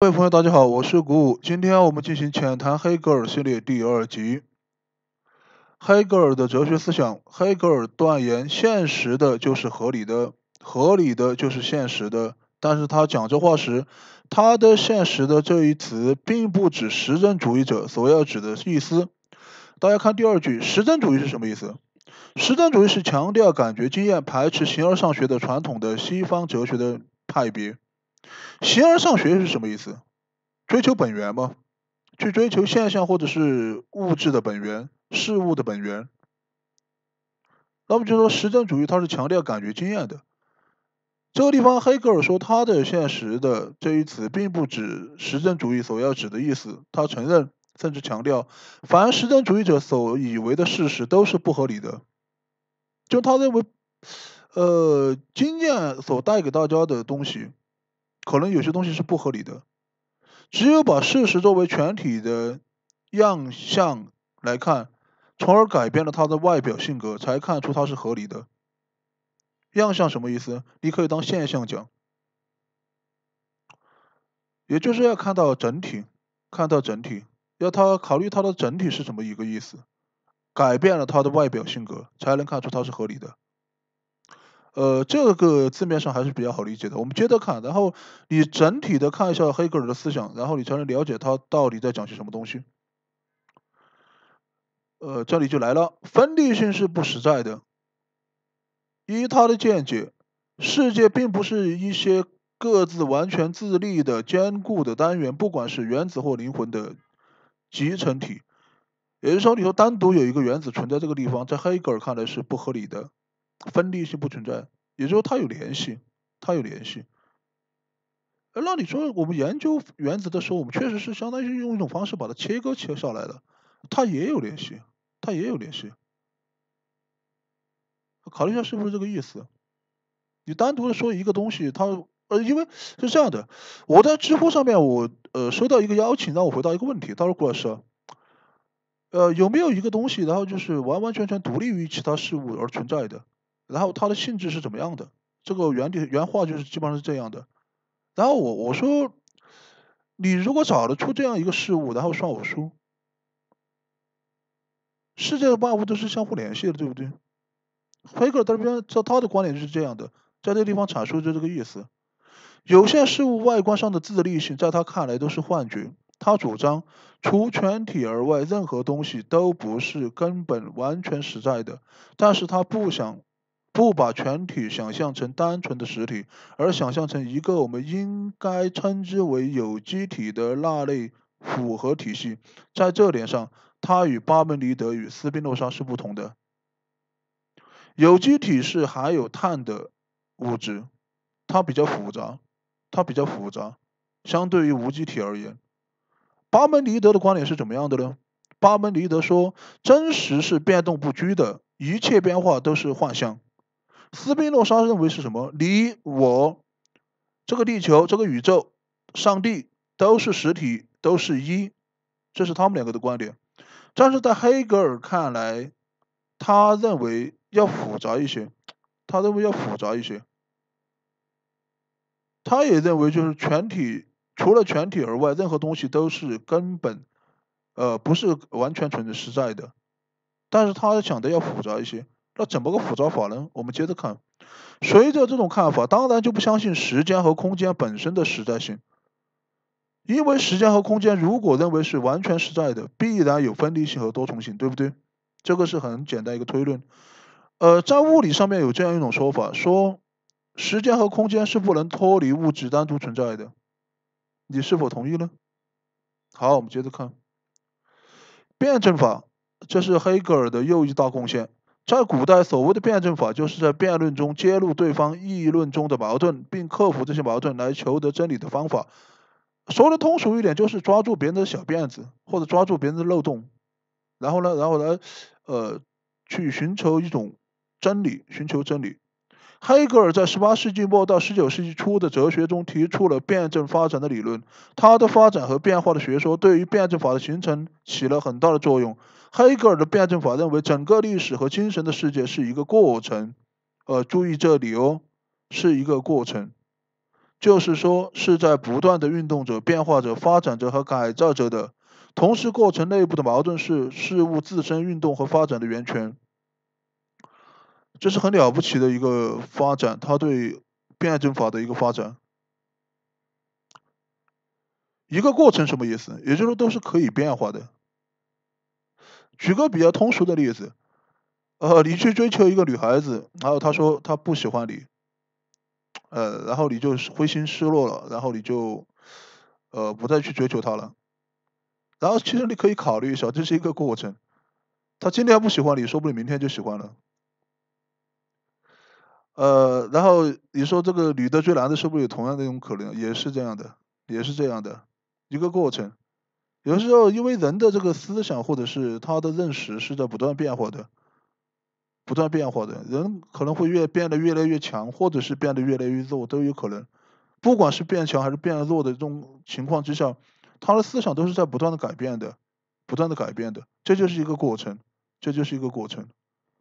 各位朋友，大家好，我是古武。今天我们进行浅谈黑格尔系列第2集。黑格尔的哲学思想，黑格尔断言现实的就是合理的，合理的就是现实的。但是他讲这话时，他的现实的这一词并不指实证主义者所要指的意思。大家看第2句，实证主义是什么意思？实证主义是强调感觉经验，排斥形而上学的传统的西方哲学的派别。形而上学是什么意思？追求本源吗？去追求现象或者是物质的本源，事物的本源。那么就说实证主义它是强调感觉经验的。这个地方黑格尔说他的现实的这一词并不指实证主义所要指的意思，他承认甚至强调，凡实证主义者所以为的事实都是不合理的。就他认为，经验所带给大家的东西，可能有些东西是不合理的。只有把事实作为全体的样相来看，从而改变了它的外表性格，才看出它是合理的。样相什么意思？你可以当现象讲，也就是要看到整体，看到整体，要考虑它的整体是什么一个意思，改变了它的外表性格，才能看出它是合理的。这个字面上还是比较好理解的。我们接着看，然后你整体的看一下黑格尔的思想，然后你才能了解他到底在讲些什么东西。这里就来了，分立性是不实在的。依他的见解，世界并不是一些各自完全自立的坚固的单元，不管是原子或灵魂的集成体。也就是说，你说单独有一个原子存在这个地方，在黑格尔看来是不合理的，分立性不存在，也就是说它有联系，它有联系。那你说我们研究原子的时候，我们确实是相当于用一种方式把它切割下来的，它也有联系，它也有联系。考虑一下是不是这个意思？你单独的说一个东西，它因为是这样的，我在知乎上面我收到一个邀请，让我回答一个问题。他说：“顾老师，有没有一个东西，然后就是完完全全独立于其他事物而存在的？然后它的性质是怎么样的？”这个原话就是基本上是这样的。然后我说，你如果找得出这样一个事物，然后算我输。世界的万物都是相互联系的，对不对？黑格尔这边他的观点就是这样的，在这个地方阐述就这个意思。有限事物外观上的自立性，在他看来都是幻觉。他主张，除全体而外，任何东西都不是根本完全实在的。但是他不把全体想象成单纯的实体，而想象成一个我们应该称之为有机体的那类复合体系。在这点上，他与巴门尼德与斯宾诺莎是不同的。有机体是含有碳的物质，它比较复杂，相对于无机体而言。巴门尼德的观点是怎么样的呢？巴门尼德说，真实是变动不居的，一切变化都是幻象。斯宾诺莎认为是什么？你我这个地球、这个宇宙、上帝都是实体，都是一，这是他们两个的观点。但是在黑格尔看来，他认为要复杂一些，他也认为就是全体，除了全体而外，任何东西都是根本，不是完全实在的。但是他想的要复杂一些，那怎么个复杂法呢？我们接着看。随着这种看法，当然就不相信时间和空间本身的实在性，因为时间和空间如果认为是完全实在的，必然有分立性和多重性，对不对？这个是很简单一个推论。在物理上面有这样一种说法，说时间和空间是不能脱离物质单独存在的，你是否同意呢？好，我们接着看辩证法，这是黑格尔的又一大贡献。在古代，所谓的辩证法，就是在辩论中揭露对方议论中的矛盾，并克服这些矛盾来求得真理的方法。说的通俗一点，就是抓住别人的小辫子，或者抓住别人的漏洞，然后来去寻求一种真理，寻求真理。黑格尔在18世纪末到19世纪初的哲学中提出了辩证发展的理论，他的发展和变化的学说对于辩证法的形成起了很大的作用。黑格尔的辩证法认为，整个历史和精神的世界是一个过程，注意这里哦，是一个过程。 就是说是在不断的运动着、变化着、发展着和改造着的。同时，过程内部的矛盾是事物自身运动和发展的源泉。这是很了不起的一个发展，它对辩证法的一个发展。一个过程什么意思？也就是说都是可以变化的。举个比较通俗的例子，你去追求一个女孩子，然后她说她不喜欢你，然后你就灰心失落了，然后你就不再去追求她了。然后其实你可以考虑一下，这是一个过程。她今天不喜欢你，说不定明天就喜欢了。然后你说这个女的追男的，是不是有同样的一种可能？也是这样的，也是这样的一个过程。有的时候，因为人的这个思想或者是他的认识是在不断变化的，不断变化的，人可能会变得越来越强，或者是变得越来越弱，都有可能。不管是变强还是变弱的这种情况之下，他的思想都是在不断的改变的，不断的改变的，这就是一个过程，这就是一个过程。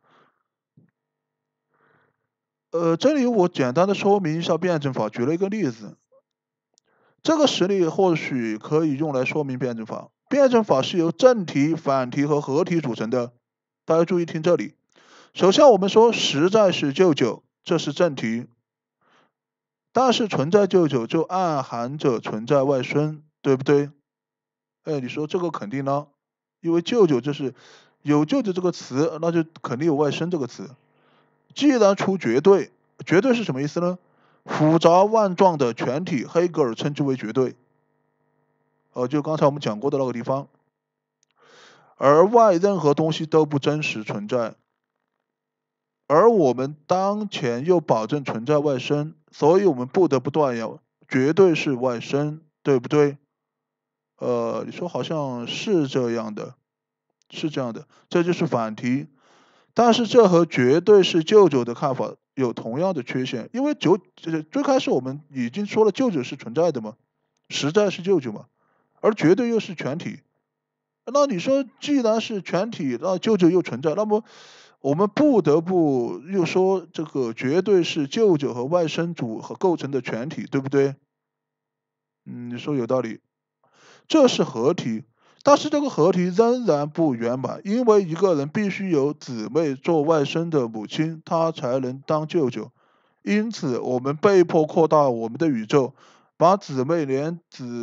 这里我简单的说明一下辩证法，举了一个例子，这个实例或许可以用来说明辩证法。辩证法是由正题、反题和合题组成的，大家注意听这里。首先我们说实在是舅舅，这是正题，但是存在舅舅就暗含着存在外孙，对不对？哎，你说这个肯定呢，因为舅舅就是有舅舅这个词，那就肯定有外甥这个词。既然出绝对，绝对是什么意思呢？复杂万状的全体，黑格尔称之为绝对。就刚才我们讲过的那个地方，而外任何东西都不真实存在，而我们当前又保证存在外甥，所以我们不得不断言，绝对是外甥，对不对？你说好像是这样的，是这样的，这就是反题。但是这和绝对是舅舅的看法有同样的缺陷，因为最开始我们已经说了舅舅是存在的嘛，实在是舅舅嘛，而绝对又是全体。那你说，既然是全体，那舅舅又存在，那么我们不得不又说这个绝对是舅舅和外甥组合构成的全体，对不对？你说有道理，这是合体，但是这个合体仍然不圆满，因为一个人必须有姊妹做外甥的母亲，他才能当舅舅。因此，我们被迫扩大我们的宇宙，把姊妹连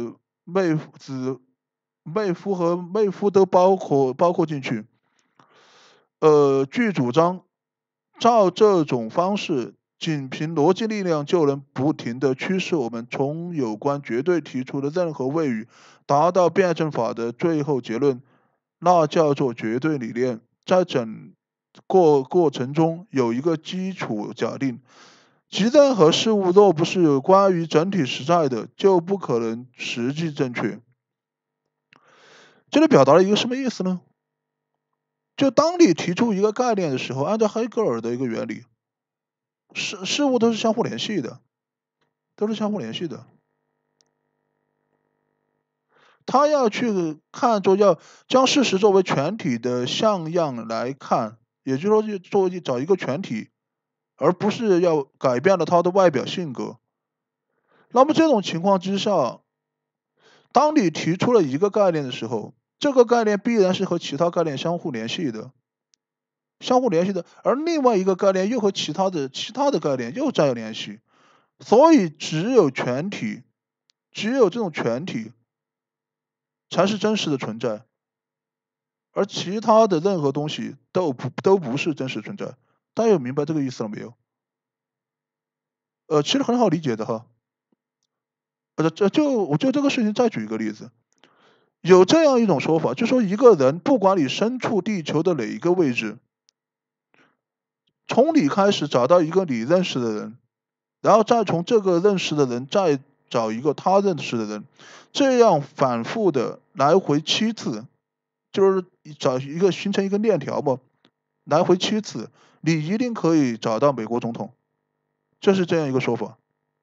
妹夫和妹夫都包括进去。据主张，照这种方式，仅凭逻辑力量就能不停地驱使我们从有关绝对提出的任何谓语，达到辩证法的最后结论，那叫做绝对理念。在整个过程中有一个基础假定，即任何事物若不是关于整体实在的，就不可能实际正确。这里表达了一个什么意思呢？就当你提出一个概念的时候，按照黑格尔的一个原理，事物都是相互联系的，都是相互联系的。他要去看作要将事实作为全体的像样来看，也就是说，就作为找一个全体，而不是要改变了他的外表性格。那么这种情况之下，当你提出了一个概念的时候，这个概念必然是和其他概念相互联系的。而另外一个概念又和其他的概念又在联系，所以只有全体，只有这种全体才是真实的存在，而其他的任何东西都不是真实存在。大家有明白这个意思了没有？其实很好理解的哈。我就这个事情再举一个例子，有这样一种说法，就说一个人不管你身处地球的哪一个位置，从你开始找到一个你认识的人，然后再从这个认识的人再找一个他认识的人，这样反复的来回7次，就是形成一个链条嘛，来回7次，你一定可以找到美国总统，这是这样一个说法。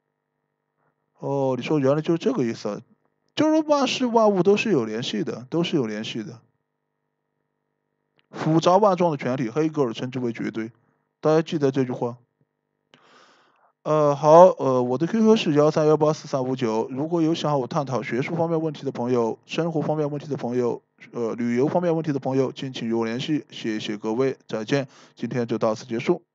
你说原来就是这个意思啊，就是万事万物都是有联系的，都是有联系的。复杂万状的全体，黑格尔称之为绝对，大家记得这句话。 好，我的 QQ 是13184359，如果有想和我探讨学术方面问题的朋友、生活方面问题的朋友、旅游方面问题的朋友，敬请与我联系。谢谢各位，再见，今天就到此结束。